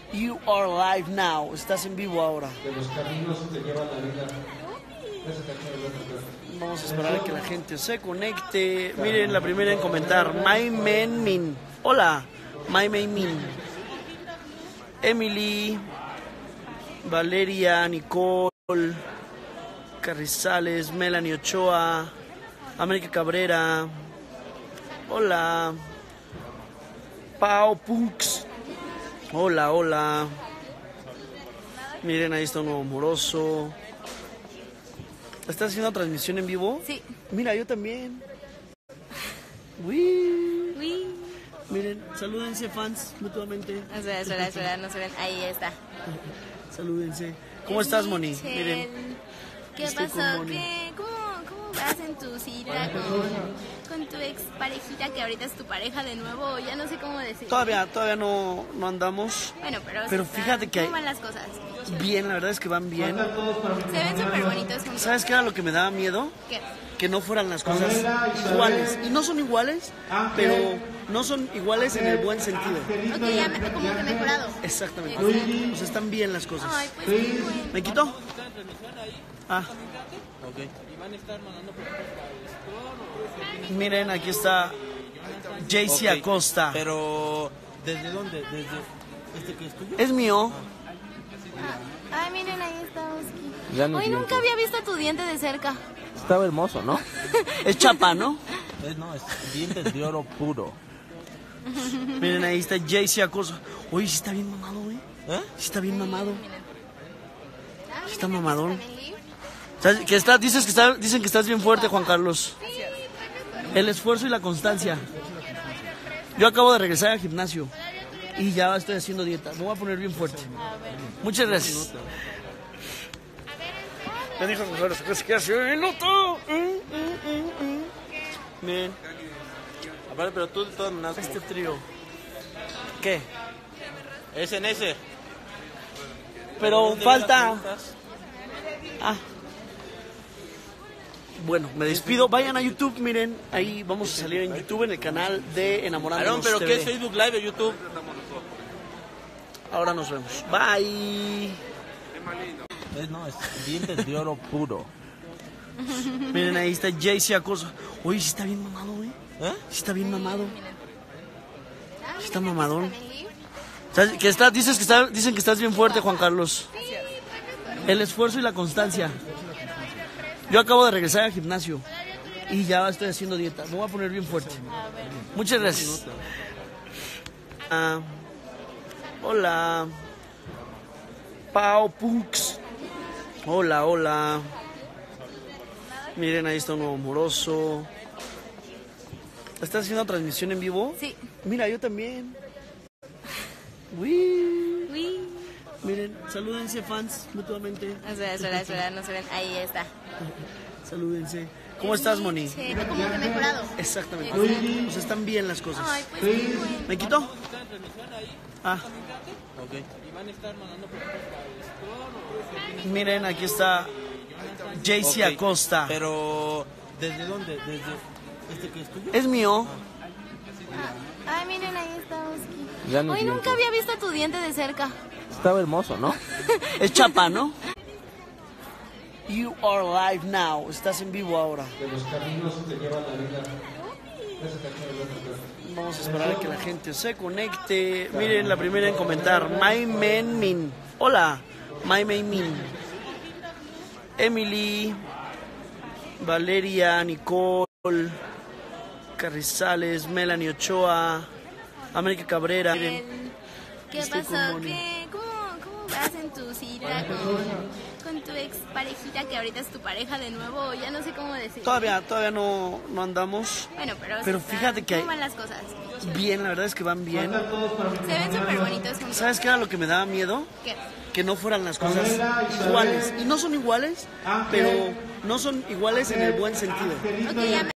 You are live now. Estás en vivo ahora. De los caminos que llevan la vida. Vamos a esperar a que la gente se conecte. Miren, la primera en comentar, My Men Min. Hola, My Men Min. Emily, Valeria, Nicole, Carrizales, Melanie Ochoa, América Cabrera. Hola. Pau Pux. Hola, hola. Miren, ahí está un nuevo amoroso. ¿Estás haciendo transmisión en vivo? Sí. Mira, yo también. Uy. Uy. Miren, salúdense fans mutuamente. Espera, no se ven. Ahí está. Salúdense. ¿Cómo estás, Moni? Michelle. Miren. ¿Qué Estoy pasó? con Moni. ¿Cómo vas en tu cita con tu ex parejita que ahorita es tu pareja de nuevo? Ya no sé cómo decir. Todavía no andamos. Bueno, Pero fíjate que ¿cómo van las cosas? Bien, la verdad es que van bien. Se ven súper bonitos juntos. ¿Sabes qué era lo que me daba miedo? ¿Qué? Que no fueran las cosas iguales. Y no son iguales, pero no son iguales en el buen sentido. Ok, ya como que mejorado. Exactamente. Exacto. O sea, están bien las cosas. Ay, pues qué bueno. ¿Me quito? Ah. Miren, aquí está JC Acosta. Pero, ¿desde dónde? ¿Desde este que es tuyo? Es mío. Ay, miren, ahí está Oski. Ya no Hoy es nunca había visto a tu diente de cerca. Estaba hermoso, ¿no? Es chapa, ¿no? No, es dientes de oro puro. Miren, ahí está JC Acosta. Oye, sí está bien mamado, güey. ¿Eh? Sí está bien mamado. Ah, Está miren, mamadón. aquí está Meli. ¿Sabes? Dicen que estás bien fuerte, Juan Carlos. El esfuerzo y la constancia. Yo acabo de regresar al gimnasio y ya estoy haciendo dieta. Me voy a poner bien fuerte. Muchas gracias. Me dijo Juan Carlos que hace un minuto. Miren, Aparte, pero tú de todas maneras... este trío. ¿Qué? Es en ese. Pero ¿Dónde falta. ves las preguntas? Ah. Bueno, me despido. Vayan a YouTube, miren. Ahí vamos a salir en YouTube, en el canal de Enamorándonos Aarón, ¿pero TV. qué es Facebook Live o YouTube? Ahora nos vemos. Bye. No, es dientes de oro puro. Miren, ahí está JC Acosta. Oye, sí está bien mamado, güey. ¿Eh? Sí está bien mamado. Ah, Sí está miren, aquí mamadón. está Meli. ¿Sabes? Dicen que estás bien fuerte, Juan Carlos. El esfuerzo y la constancia. Yo acabo de regresar al gimnasio y ya estoy haciendo dieta. Me voy a poner bien fuerte. Muchas gracias. Ah, hola. Pau Pux. Hola, hola. Miren, ahí está un nuevo amoroso. ¿Estás haciendo transmisión en vivo? Sí. Mira, yo también. Uy. Uy. Miren, salúdense fans mutuamente. Espera, no se ven. Ahí está. Salúdense. ¿Cómo estás, Moni? Michelle, como que mejorado. Exactamente. O sea, están bien las cosas. Ay, pues qué bueno. ¿Me quito? Ah. Miren, aquí está JC Acosta. Pero, ¿desde dónde? ¿Desde este que es tuyo? Es mío. Ay, miren, ahí está Oski. Ya no es Hoy diente. nunca había visto a tu diente de cerca. Estaba hermoso, ¿no? Es chapa, ¿no? You are live now. Estás en vivo ahora. De los caminos que llevan la vida. Vamos a esperar a que la gente se conecte. Miren, la primera en comentar, My Men Min. Hola, My Men Min. Emily, Valeria, Nicole, Carrizales, Melanie Ochoa, América Cabrera. Miren, ¿Qué estoy pasó? con Moni. ¿Cómo vas en tu cita con tu ex parejita que ahorita es tu pareja de nuevo? Ya no sé cómo decir. Todavía no andamos. Bueno, Pero fíjate que ¿cómo van las cosas? Bien, la verdad es que van bien. Se ven súper bonitos juntos. ¿Sabes qué era lo que me daba miedo? ¿Qué? Que no fueran las cosas iguales. Y no son iguales, pero no son iguales en el buen sentido. Ok, ya